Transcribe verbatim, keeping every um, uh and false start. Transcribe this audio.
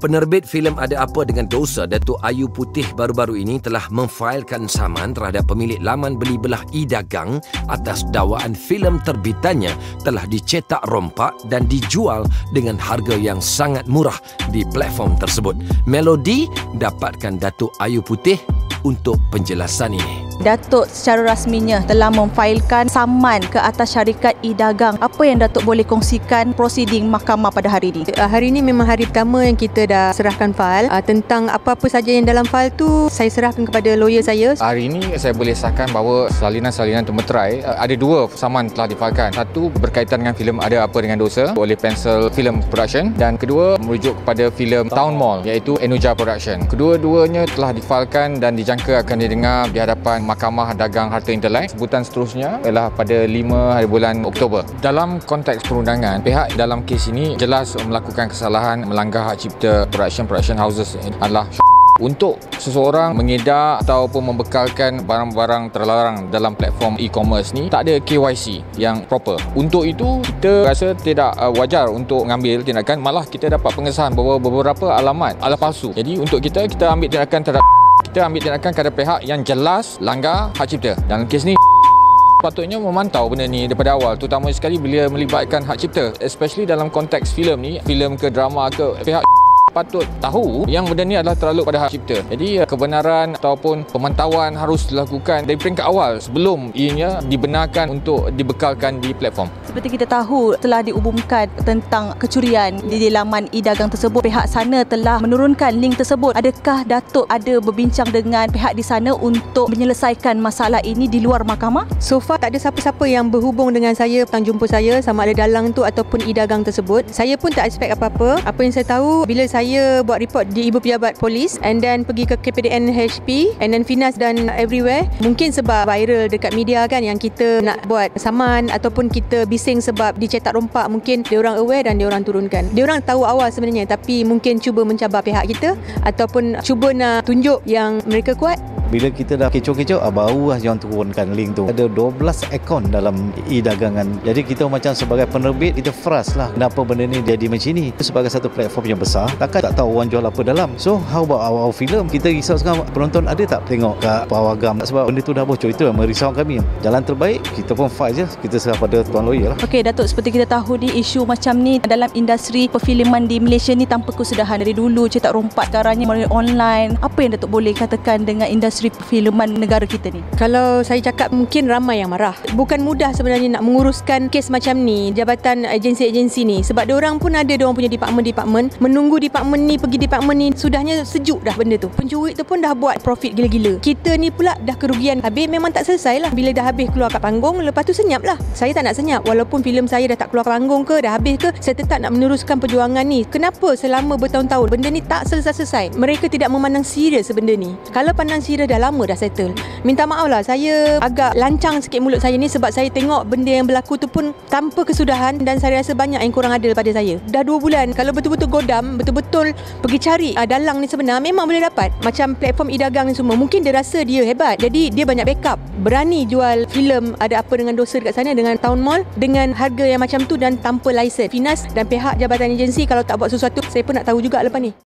Penerbit filem Ada Apa Dengan Dosa, Datuk Ayu Putih baru-baru ini telah memfailkan saman terhadap pemilik laman beli belah e-dagang atas dakwaan filem terbitannya telah dicetak rompak dan dijual dengan harga yang sangat murah di platform tersebut. Melody dapatkan Datuk Ayu Putih untuk penjelasan ini. Datuk secara rasminya telah memfailkan saman ke atas syarikat e-dagang. Apa yang Datuk boleh kongsikan prosiding mahkamah pada hari ini? Uh, hari ini memang hari pertama yang kita dah serahkan fail. Uh, tentang apa-apa saja yang dalam fail tu saya serahkan kepada lawyer saya. Hari ini saya boleh sahkan bahawa salinan-salinan termeterai uh, ada dua saman telah difailkan. Satu berkaitan dengan filem Ada Apa Dengan Dosa oleh Pencil Film Production dan kedua merujuk kepada filem Town Mall iaitu Enuja Production. Kedua-duanya telah difailkan dan dijangka akan didengar di hadapan Mahkamah Dagang Harta Intelek. Sebutan seterusnya ialah pada lima hari bulan Oktober. Dalam konteks perundangan, pihak dalam kes ini jelas melakukan kesalahan melanggar hak cipta production production houses adalah untuk seseorang mengedar ataupun membekalkan barang-barang terlarang dalam platform e-commerce ni tak ada K Y C yang proper. Untuk itu kita rasa tidak wajar untuk mengambil tindakan, malah kita dapat pengesahan bahawa beberapa alamat adalah palsu. Jadi untuk kita kita ambil tindakan terhadap kita ambil tindakan kepada pihak yang jelas langgar hak cipta. Dalam kes ni patutnya memantau benda ni daripada awal, terutama sekali bila melibatkan hak cipta, especially dalam konteks filem ni, filem ke drama ke, pihak patut tahu yang benda ni adalah terlalu pada hak cipta. Jadi kebenaran ataupun pemantauan harus dilakukan dari peringkat awal sebelum ianya dibenarkan untuk dibekalkan di platform. Seperti kita tahu telah diumumkan tentang kecurian di laman e-dagang tersebut. Pihak sana telah menurunkan link tersebut. Adakah Datuk ada berbincang dengan pihak di sana untuk menyelesaikan masalah ini di luar mahkamah? So far tak ada siapa-siapa yang berhubung dengan saya, petang jumpa saya sama ada dalang tu ataupun e-dagang tersebut. Saya pun tak expect apa-apa. Apa yang saya tahu bila saya Saya buat report di Ibu Pejabat Polis and then pergi ke K P D N H P and then Finas dan everywhere. Mungkin sebab viral dekat media kan yang kita nak buat saman ataupun kita bising sebab dicetak rompak, mungkin diorang aware dan diorang turunkan. Diorang tahu awal sebenarnya tapi mungkin cuba mencabar pihak kita ataupun cuba nak tunjuk yang mereka kuat. Bila kita dah kecoh-kecoh, baru lah yang turunkan link tu. Ada dua belas akaun dalam e-dagangan. Jadi kita macam sebagai penerbit, kita frust lah. Kenapa benda ni jadi macam ni? Sebagai satu platform yang besar, takkan tak tahu orang jual apa dalam. So, how about our film? Kita risau sekarang, penonton ada tak tengok kat pawagam? Sebab benda tu dah bocor. Itu yang merisaukan kami. Jalan terbaik, kita pun fight je. Kita serah pada tuan lawyer lah. Okey, Datuk, seperti kita tahu ni, isu macam ni dalam industri perfilman di Malaysia ni tanpa kesudahan. Dari dulu cetak rompak, sekarangnya melalui online. Apa yang Datuk boleh katakan dengan industri perfilman negara kita ni? Kalau saya cakap mungkin ramai yang marah. Bukan mudah sebenarnya nak menguruskan kes macam ni, jabatan agensi-agensi ni, sebab diorang pun ada diorang punya department-department. Menunggu department ni pergi department ni sudahnya sejuk dah benda tu. Pencuri tu pun dah buat profit gila-gila. Kita ni pula dah kerugian habis, memang tak selesai lah. Bila dah habis keluar kat panggung, lepas tu senyap lah. Saya tak nak senyap. Walaupun filem saya dah tak keluar kat panggung ke, dah habis ke, saya tetap nak meneruskan perjuangan ni. Kenapa selama bertahun-tahun benda ni tak selesai-selesai? Mereka tidak memandang serius benda ni. Kalau pandang serius dah lama dah settle. Minta maaf lah, saya agak lancang sikit mulut saya ni sebab saya tengok benda yang berlaku tu pun tanpa kesudahan dan saya rasa banyak yang kurang adil pada saya. Dah dua bulan, kalau betul-betul godam, betul-betul pergi cari uh, dalang ni sebenar, memang boleh dapat. Macam platform e-dagang ni semua, mungkin dia rasa dia hebat, jadi dia banyak backup, berani jual filem Ada Apa Dengan Dosa dekat sana dengan Town Mall dengan harga yang macam tu dan tanpa license. Finas dan pihak jabatan agensi kalau tak buat sesuatu, saya pun nak tahu juga lepas ni.